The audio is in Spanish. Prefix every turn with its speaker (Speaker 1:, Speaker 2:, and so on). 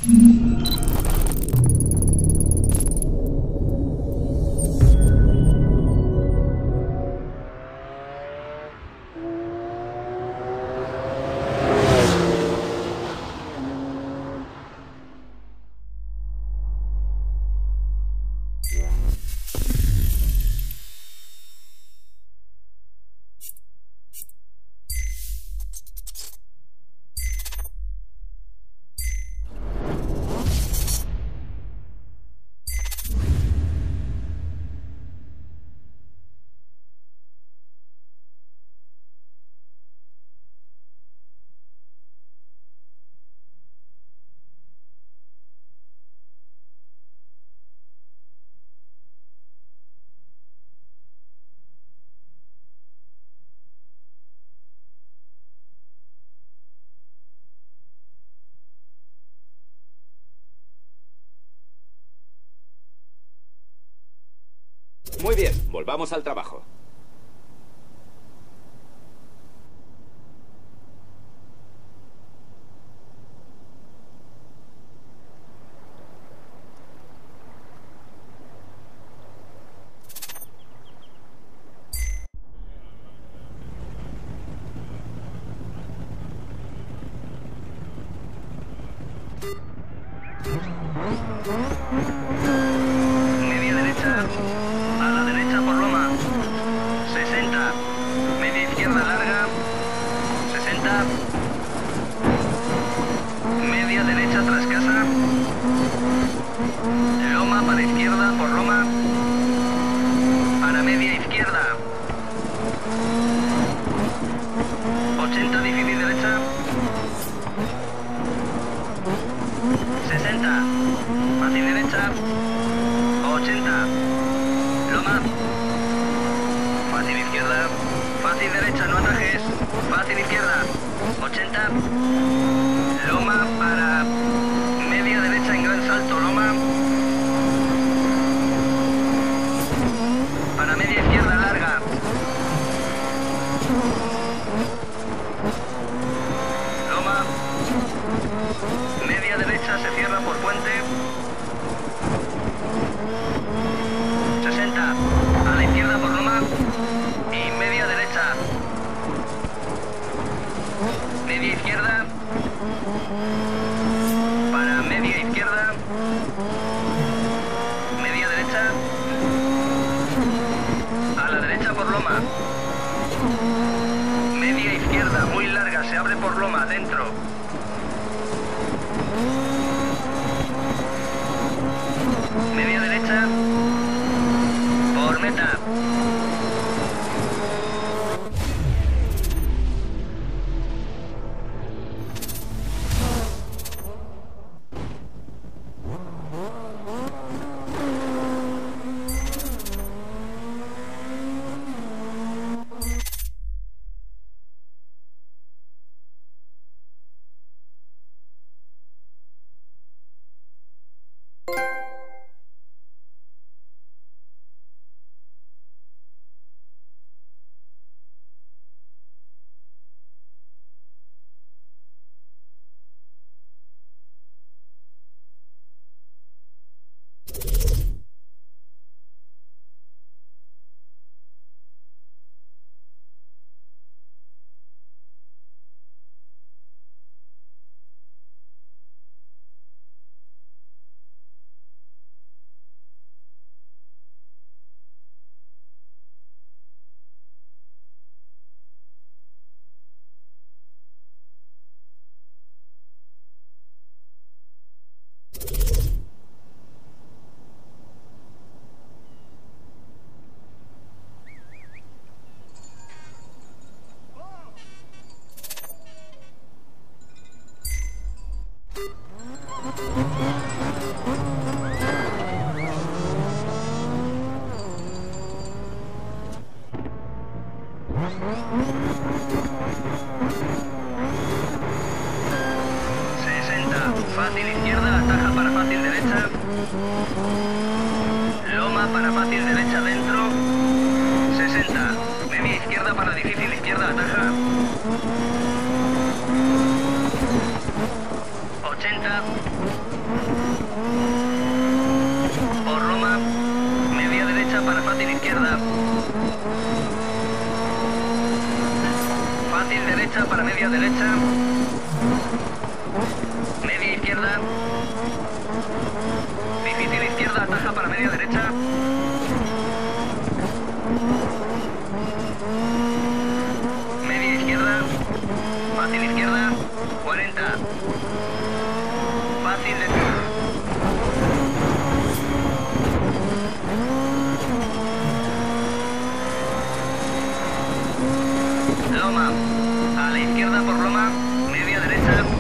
Speaker 1: Muy bien, volvamos al trabajo.
Speaker 2: Media derecha, a la derecha por Loma, 60, media izquierda larga, 60, media derecha tras casa, Loma para izquierda por Loma, para media izquierda, 80 difícil derecha, 60, fácil derecha, 80, Loma, fácil izquierda, fácil derecha, no atajes, fácil izquierda, 80, Loma para media derecha en gran salto, Loma, para media izquierda larga, Loma, media derecha se cierra por puente, 60, a la izquierda por Loma y media derecha, media izquierda, para media izquierda, media derecha, a la derecha por Loma, media izquierda muy larga, se abre por Loma, dentro, media derecha, por meta. Fácil derecha para media derecha. Media izquierda. Difícil izquierda, ataja para media derecha. Media izquierda. Fácil izquierda. 40. Fácil derecha. Loma. A la izquierda por Loma. Media derecha.